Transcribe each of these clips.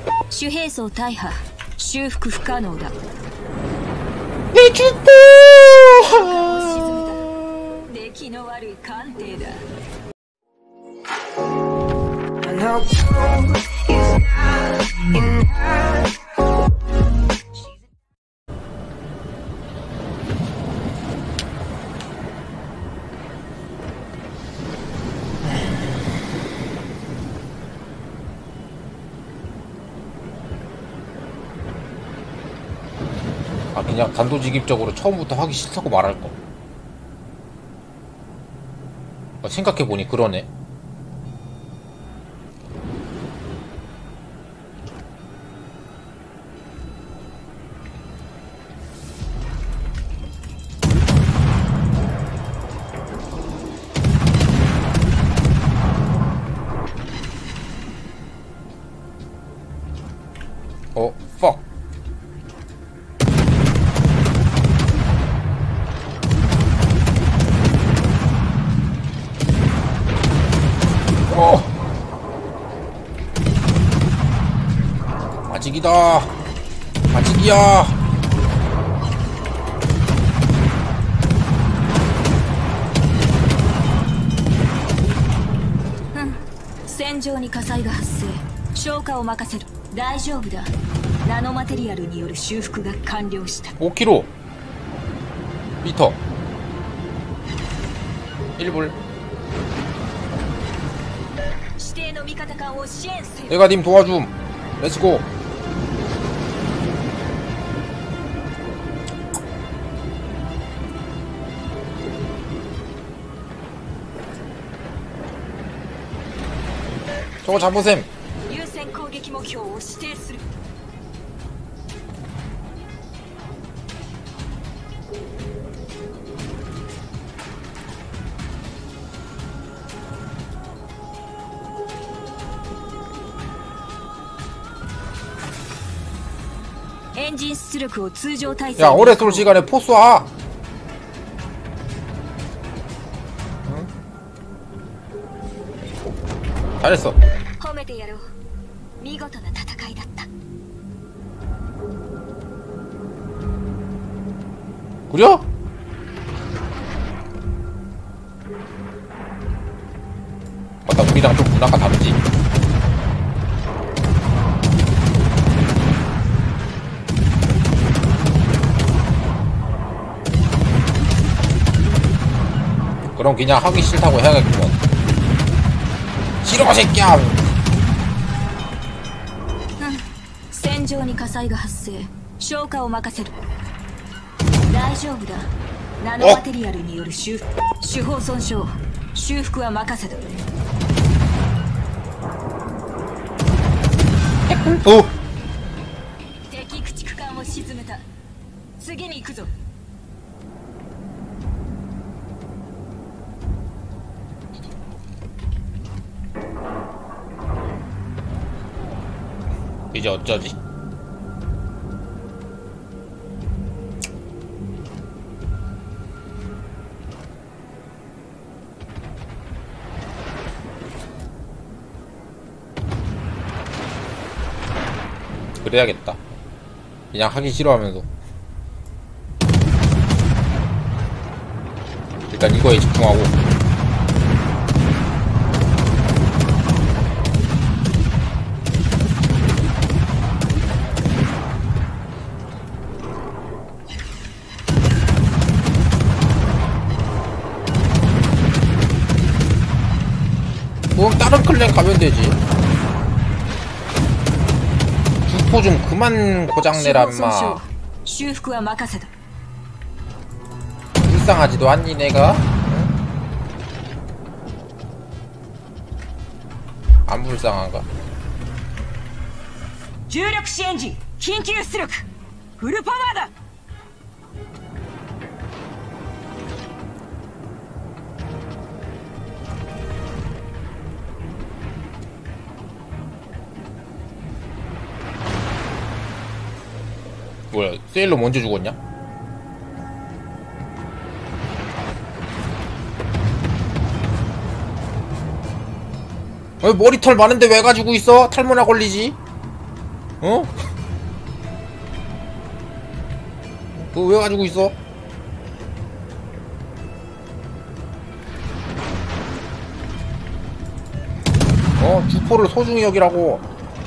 主兵装大破。修復不可能だ。 내 죽고. 出来の悪い艦艇だ。 아, 그냥 단도직입적으로 처음부터 하기 싫다고 말할 거. 생각해보니 그러네. fuck. 아직이다. 아직이야. 응. 戦場に火災が発生。消火を任せる。大丈夫だ。ナノマテリアルによる修復が完了した。 5km 미터 1불. 指定の味方艦を支援せよ。 내가 님 도와줌. 렛츠고. 저거 잡으셈. 優先攻撃目標を指定する。 エンジン出力を通常体制。 야, 오래 쏠 시간에 포 쏴. 응? 잘했어. 褒めてやろう。見事な戦いだった。 그려? 맞다, 우리랑 좀 문화가 다르지. 그럼 그냥 하기 싫다고 해야겠구먼. 싫어 새끼야. 戦場に火災が発生。消火を任せる。大丈夫だ。ナノマテリアルによる修復。手法損傷。修復は任せた。 오! 敵駆逐艦を沈めた。次に行くぞ。 이제 어쩌지? 그래야겠다. 그냥 하기 싫어하면서 일단 이거에 집중하고. 그럼 다른 클랜 가면 되지. 주포 좀 그만 고장내라 인마. 불쌍하지도 않니 내가? 응? 안 불쌍한가? 주력 시 엔진 긴急出力フルパワーだ. 뭐야, 세일러 먼저 죽었냐? 머리털 많은데 왜 가지고 있어? 탈모나 걸리지? 어? 그거 왜 가지고 있어? 주포를 소중히 여기라고.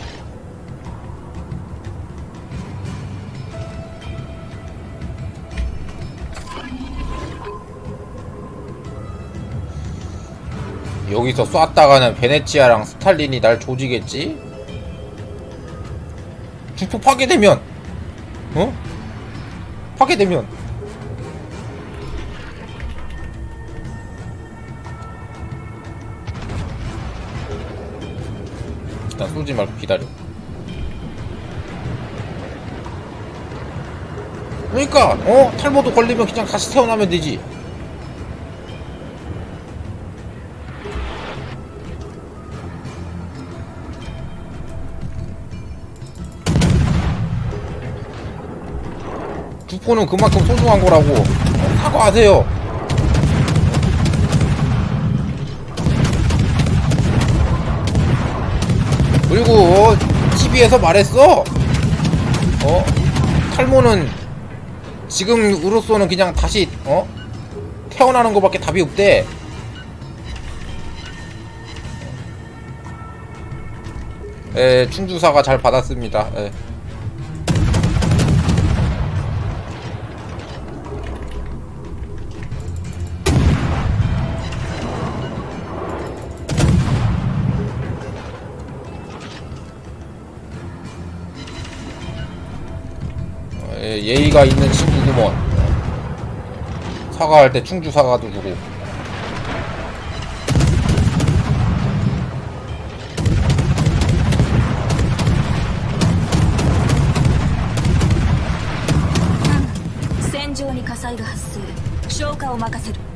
여기서 쐈다가는 베네치아랑 스탈린이 날 조지겠지? 주포 파괴되면! 파괴되면! 일단 쏘지 말고 기다려. 그러니까 탈모도 걸리면 그냥 다시 태어나면 되지. 주포는 그만큼 소중한 거라고. 사과하세요. 그리고 TV에서 말했어. 탈모는 지금으로서는 그냥 다시 태어나는 거밖에 답이 없대. 예, 충주사가 잘 받았습니다. 예. 예의가 있는 친구구먼. 사과할 때 충주 사과도 주고. 전장에火災が発生。消火を任せる。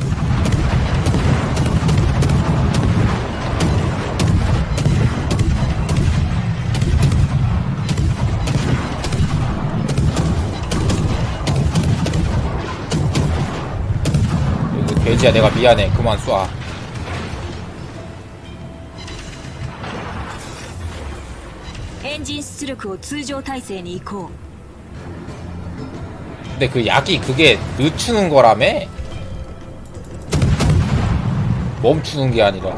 돼지야, 내가 미안해. 그만 쏴. 엔진出力を通常体制に移行。 근데 그 약이 그게 늦추는 거라며? 멈추는 게 아니라.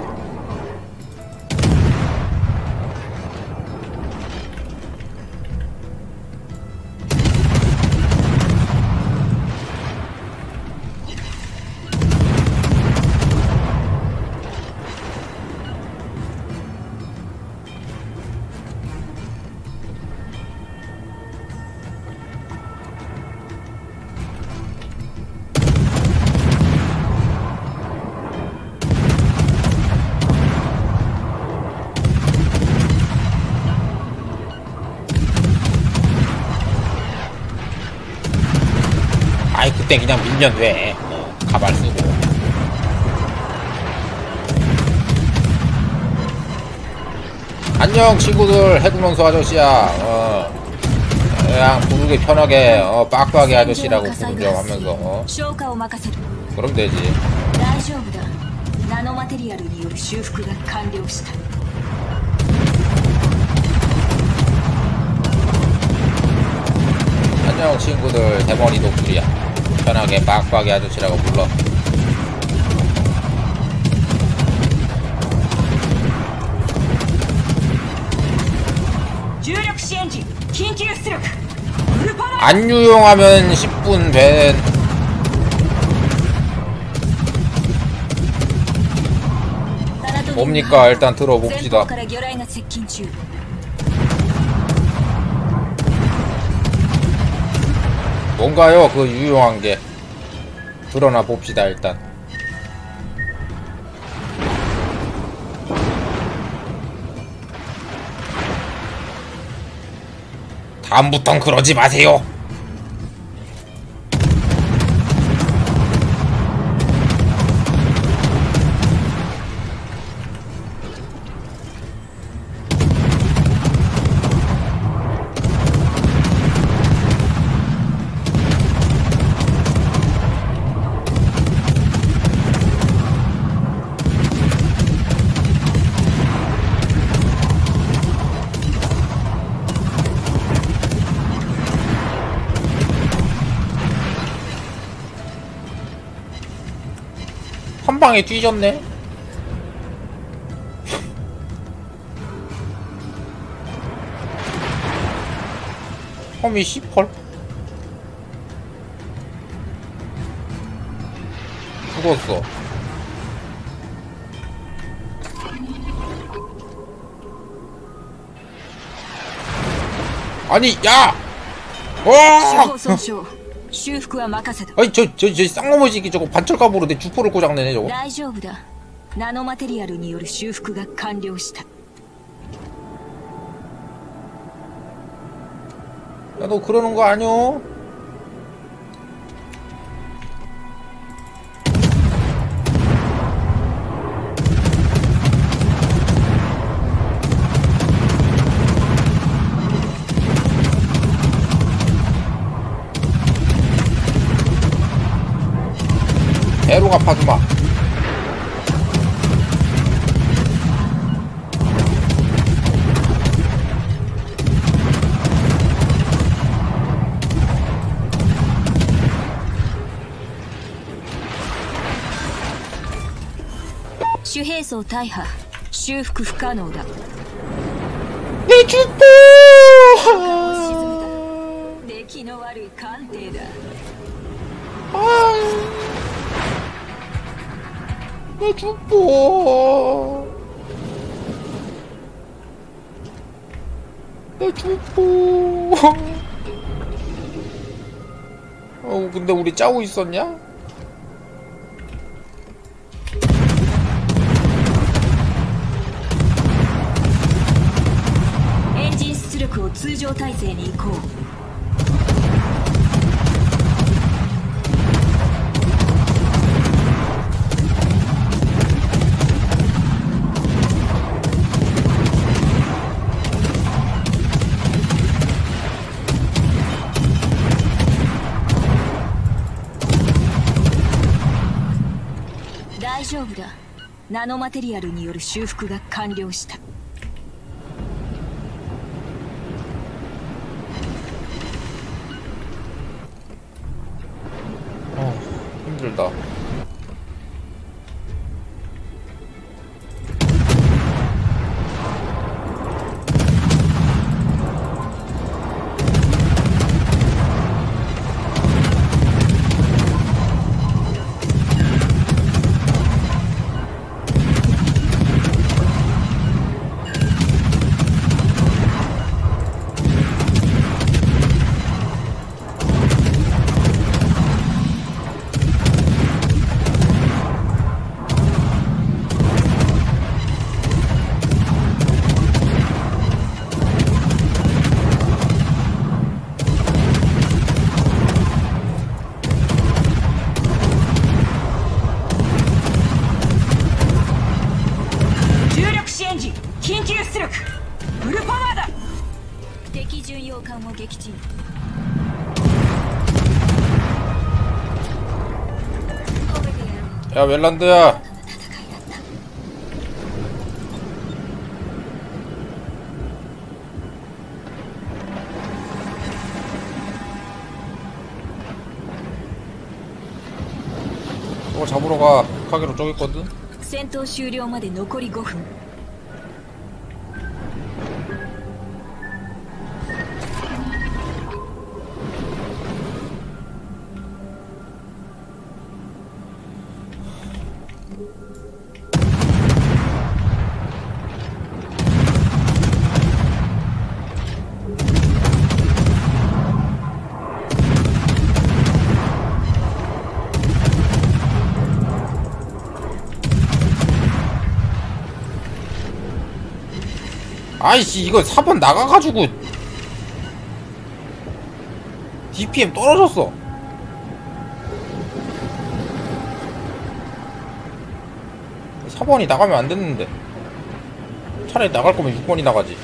아이, 그때 그냥 밀면 돼. 가발 쓰고. 안녕 친구들, 해군원수 아저씨야. 그냥 부르기 편하게 빡빡이 아저씨라고 부르려 하면서 그럼 되지. 안녕 친구들, 대머리 독수리야. 편하게 빡빡이 아저씨라고 불러. 안 유용하면 10분 밴. 뭡니까? 일단 들어봅시다. 뭔가요? 그 유용한 게. 드러나 봅시다, 일단. 다음부턴 그러지 마세요. 방에 뒤졌네. 험이 10펄? 죽었어. 아니, 야! 手 와! 法損傷修復は任せた 아니, 저 쌍놈의새끼 저거 반철갑으로 내 주포를 고장내네, 저거. 大丈夫だナノマテリアルによる修復が完了した 야, 너 그러는 거 아니오? 대로가 파주마. 主兵装大破修復不可能だ 내 주포! 沈めた出来の悪い艦艇だ 내 주포. 내 주포. 근데 우리 짜고 있었냐? 엔진出力を通常体制に移行 大丈夫だナノマテリアルによる修復が完了した 힘들다. 야, 웰란드야. 저거 잡으러 가. 카게로 저기 있거든. 戦闘終了まで残り5分 아이씨, 이거 4번 나가가지고 DPM 떨어졌어. 사 번이 나가면 안 됐는데. 차라리 나갈 거면 6번이 나가지.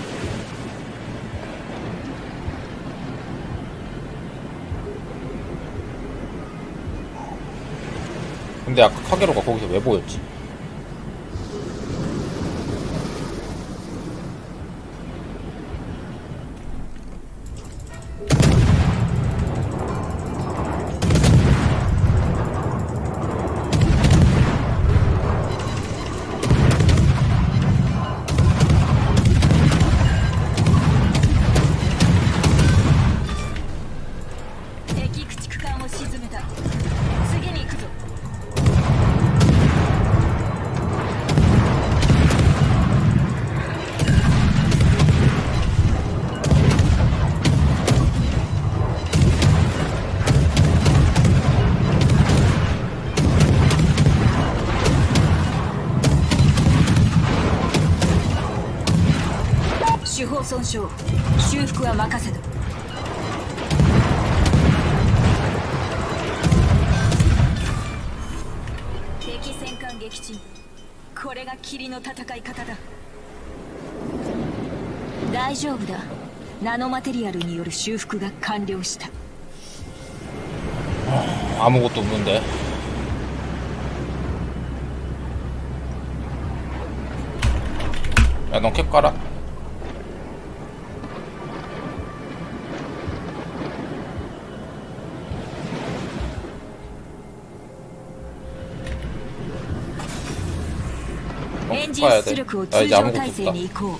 근데 아까 카게로가 거기서 왜 보였지? 傷修復は任せた敵戦艦撃沈これが霧の戦い方だ大丈夫だナノマテリアルによる修復が完了した 아무것도 없는데. 야, 넌 캡 깔아. 엔진出力を通常体制に移行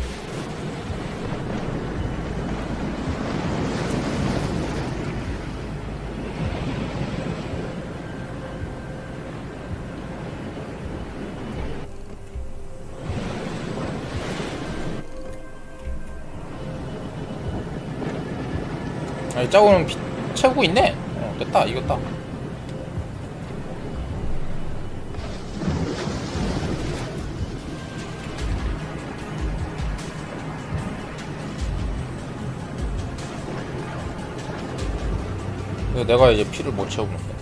아니, 짜고는 채우고 있네. 됐다, 이겼다. 내가 이제 피를 못 채우는 거야.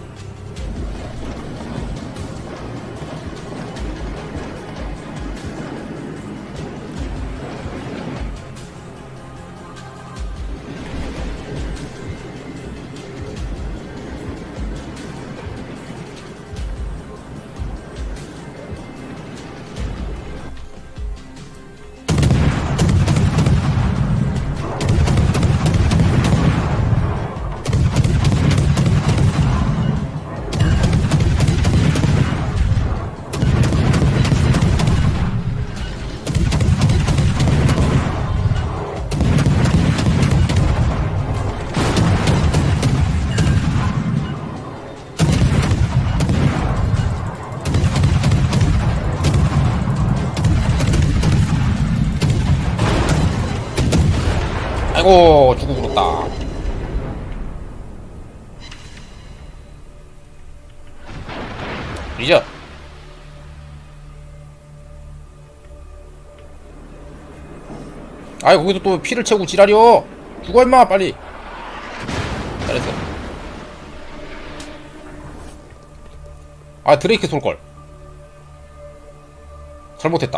아이고 죽어 불었다. 리저 아이 거기서 또 피를 채우고 지랄이여. 죽어 임마 빨리. 잘했어. 아 드레이크 쏠걸. 잘못했다.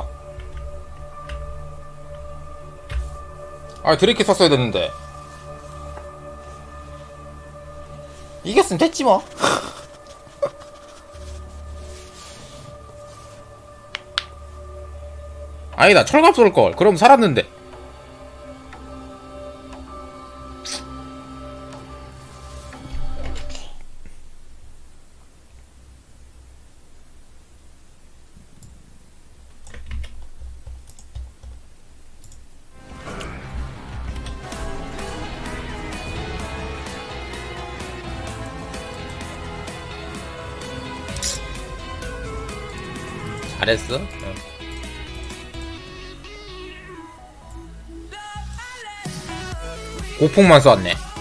아 드레이크 썼어야 됐는데. 이겼으면 됐지 뭐. 아니다 철갑 쏠걸. 그럼 살았는데. 잘했어. 고폭만 쏘았네.